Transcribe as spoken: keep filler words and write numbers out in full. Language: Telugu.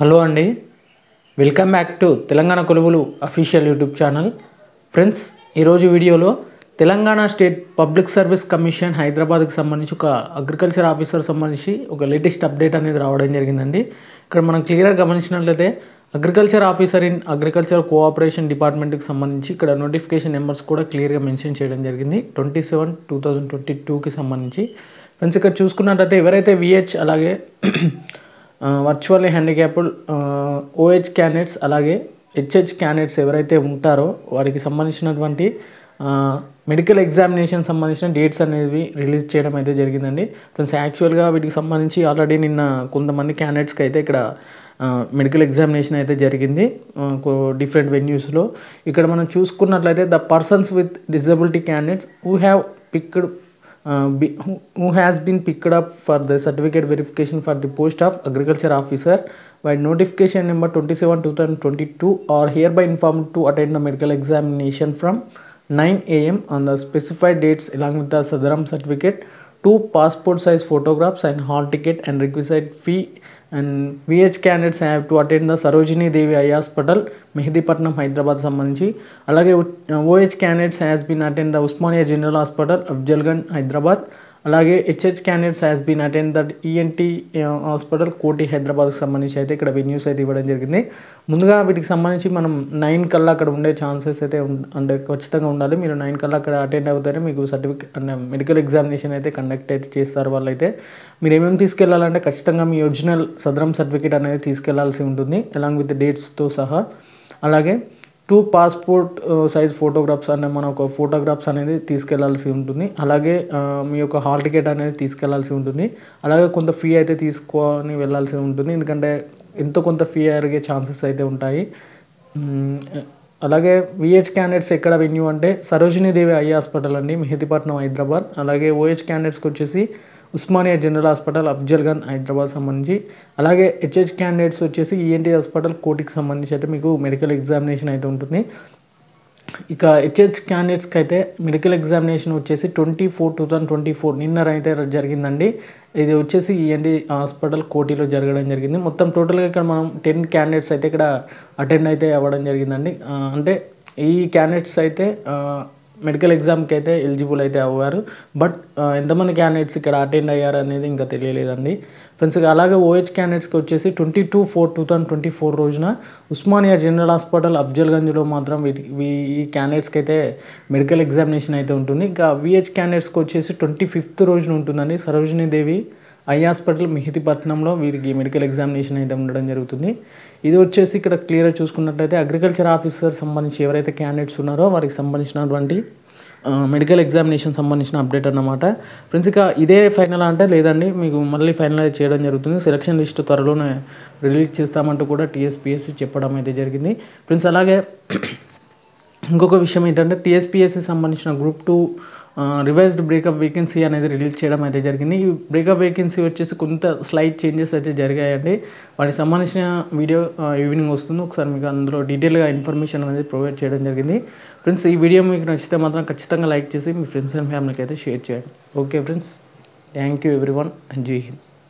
హలో అండి, వెల్కమ్ బ్యాక్ టు తెలంగాణ కొలువులు అఫీషియల్ యూట్యూబ్ ఛానల్. ఫ్రెండ్స్, ఈరోజు వీడియోలో Telangana state public service commission హైదరాబాద్కి సంబంధించి ఒక అగ్రికల్చర్ ఆఫీసర్ సంబంధించి ఒక లేటెస్ట్ అప్డేట్ అనేది రావడం జరిగిందండి. ఇక్కడ మనం క్లియర్గా గమనించినట్లయితే agriculture officer in agriculture cooperation డిపార్ట్మెంట్కి సంబంధించి ఇక్కడ నోటిఫికేషన్ నెంబర్స్ కూడా క్లియర్గా మెన్షన్ చేయడం జరిగింది. Twenty seven two thousand twenty టూకి సంబంధించి ఫ్రెండ్స్ ఇక్కడ చూసుకున్నట్లయితే ఎవరైతే విహెచ్ అలాగే వర్చువల్లీ హ్యాండిక్యాప్డ్ ఓహెచ్ క్యాండిడేట్స్ అలాగే హెచ్హెచ్ క్యాండిడేట్స్ ఎవరైతే ఉంటారో వారికి సంబంధించినటువంటి మెడికల్ ఎగ్జామినేషన్ సంబంధించిన డేట్స్ అనేవి రిలీజ్ చేయడం అయితే జరిగిందండి. ఫ్రెండ్స్, యాక్చువల్గా వీటికి సంబంధించి ఆల్రెడీ నిన్న కొంతమంది క్యాండిడేట్స్కి అయితే ఇక్కడ మెడికల్ ఎగ్జామినేషన్ అయితే జరిగింది డిఫరెంట్ వెన్యూస్లో. ఇక్కడ మనం చూసుకున్నట్లయితే the persons with disability candidates who have picked Uh, be, who, who has been picked up for the certificate verification for the post of agriculture officer by notification number twenty-seven two thousand twenty-two are hereby informed to attend the medical examination from nine a m on the specified dates along with the Sadaram certificate, two passport size photographs and hall ticket and requisite fee. And V H candidates have to attend the Sarojini Devi Eye Hospital, Mehedipatnam, Hyderabad సంబంధించి. అలాగే O H candidates has been attend the Usmania General Hospital, Afzalganj, Hyderabad. అలాగే H H candidates has been attend the E N T hospital Koti హైదరాబాద్కి సంబంధించి అయితే ఇక్కడ వెన్యూస్ అయితే ఇవ్వడం జరిగింది. ముందుగా వీటికి సంబంధించి మనం నైన్ కల్లా అక్కడ ఉండే ఛాన్సెస్ అయితే అంటే ఖచ్చితంగా ఉండాలి. మీరు నైన్ కల్లా అక్కడ అటెండ్ అవుతారే మీకు సర్టిఫికేట్ అంటే మెడికల్ ఎగ్జామినేషన్ అయితే కండక్ట్ అయితే చేస్తారు. వాళ్ళు అయితే మీరు ఏమేమి తీసుకెళ్లాలంటే ఖచ్చితంగా మీ ఒరిజినల్ సదరం సర్టిఫికేట్ అనేది తీసుకెళ్లాల్సి ఉంటుంది అలాంగ్ విత్ డేట్స్తో సహా. అలాగే టూ పాస్పోర్ట్ సైజ్ ఫోటోగ్రాఫ్స్ అనే మన ఒక ఫోటోగ్రాఫ్స్ అనేది తీసుకెళ్లాల్సి ఉంటుంది. అలాగే మీ యొక్క హాల్ టికెట్ అనేది తీసుకెళ్లాల్సి ఉంటుంది. అలాగే కొంత ఫీ అయితే తీసుకొని వెళ్ళాల్సి ఉంటుంది, ఎందుకంటే ఎంతో కొంత ఫీ అరిగే ఛాన్సెస్ అయితే ఉంటాయి. అలాగే విహెచ్ క్యాండిడేట్స్ ఎక్కడ వెన్యూ అంటే సరోజినీ దేవి ఐ హాస్పిటల్ అండి, మెహదీపట్నం, హైదరాబాద్. అలాగే ఓహెచ్ క్యాండిడేట్స్కి వచ్చేసి ఉస్మానియా జనరల్ హాస్పిటల్, అఫ్జల్గంజ్, హైదరాబాద్ సంబంధించి. అలాగే హెచ్హెచ్ క్యాండిడేట్స్ వచ్చేసి ఈఎన్టీ హాస్పిటల్ కోటికి సంబంధించి అయితే మీకు మెడికల్ ఎగ్జామినేషన్ అయితే ఉంటుంది. ఇక హెచ్హెచ్ క్యాండిడేట్స్కి అయితే మెడికల్ ఎగ్జామినేషన్ వచ్చేసి twenty four two thousand twenty four నిన్న అయితే జరిగిందండి. ఇది వచ్చేసి ఈఎన్టీ హాస్పిటల్ కోటిలో జరగడం జరిగింది. మొత్తం టోటల్గా ఇక్కడ మనం టెన్ క్యాండిడేట్స్ అయితే ఇక్కడ అటెండ్ అయితే అవ్వడం జరిగిందండి. అంటే ఈ క్యాండిడేట్స్ అయితే మెడికల్ ఎగ్జామ్కి అయితే ఎలిజిబుల్ అయితే అవ్వారు. బట్ ఎంతమంది క్యాండిడేట్స్ ఇక్కడ అటెండ్ అయ్యారు అనేది ఇంకా తెలియలేదండి ఫ్రెండ్స్. అలాగే ఓహెచ్ క్యాండిడేట్స్కి వచ్చేసి twenty two four two thousand twenty four రోజున ఉస్మానియా జనరల్ హాస్పిటల్, అఫ్జల్గంజ్లో మాత్రం వీటి ఈ క్యాండిడేట్స్కి అయితే మెడికల్ ఎగ్జామినేషన్ అయితే ఉంటుంది. ఇంకా విహెచ్ క్యాండిడేట్స్కి వచ్చేసి ట్వంటీ ఫిఫ్త్ రోజున ఉంటుందండి, సరోజినీ దేవి ఐ హాస్పిటల్, మెహదీపట్నంలో వీరికి మెడికల్ ఎగ్జామినేషన్ అయితే ఉండడం జరుగుతుంది. ఇది వచ్చేసి ఇక్కడ క్లియర్గా చూసుకున్నట్లయితే అగ్రికల్చర్ ఆఫీసర్ సంబంధించి ఎవరైతే క్యాండిడేట్స్ ఉన్నారో వారికి సంబంధించినటువంటి మెడికల్ ఎగ్జామినేషన్ సంబంధించిన అప్డేట్ అన్నమాట ఫ్రెండ్స్. ఇక ఇదే ఫైనల్ అంటే లేదండి, మీకు మళ్ళీ ఫైనలైజ్ చేయడం జరుగుతుంది. సెలక్షన్ లిస్ట్ త్వరలోనే రిలీజ్ చేస్తామంటూ కూడా టీఎస్పీఎస్సీ చెప్పడం అయితే జరిగింది ఫ్రెండ్స్. అలాగే ఇంకొక విషయం ఏంటంటే టీఎస్పీఎస్సీ సంబంధించిన group two revised breakup vacancy అనేది రిలీజ్ చేయడం అయితే జరిగింది. ఈ బ్రేకప్ వేకెన్సీ వచ్చేసి కొంత స్లైట్ చేంజెస్ అయితే జరిగాయండి. వాటికి సంబంధించిన వీడియో ఈవినింగ్ వస్తుంది, ఒకసారి మీకు అందులో డీటెయిల్గా ఇన్ఫర్మేషన్ అనేది ప్రొవైడ్ చేయడం జరిగింది ఫ్రెండ్స్. ఈ వీడియో మీకు నచ్చితే మాత్రం ఖచ్చితంగా లైక్ చేసి మీ ఫ్రెండ్స్ అండ్ ఫ్యామిలీకి అయితే షేర్ చేయండి. Okay friends, thank you everyone, Jai Hind.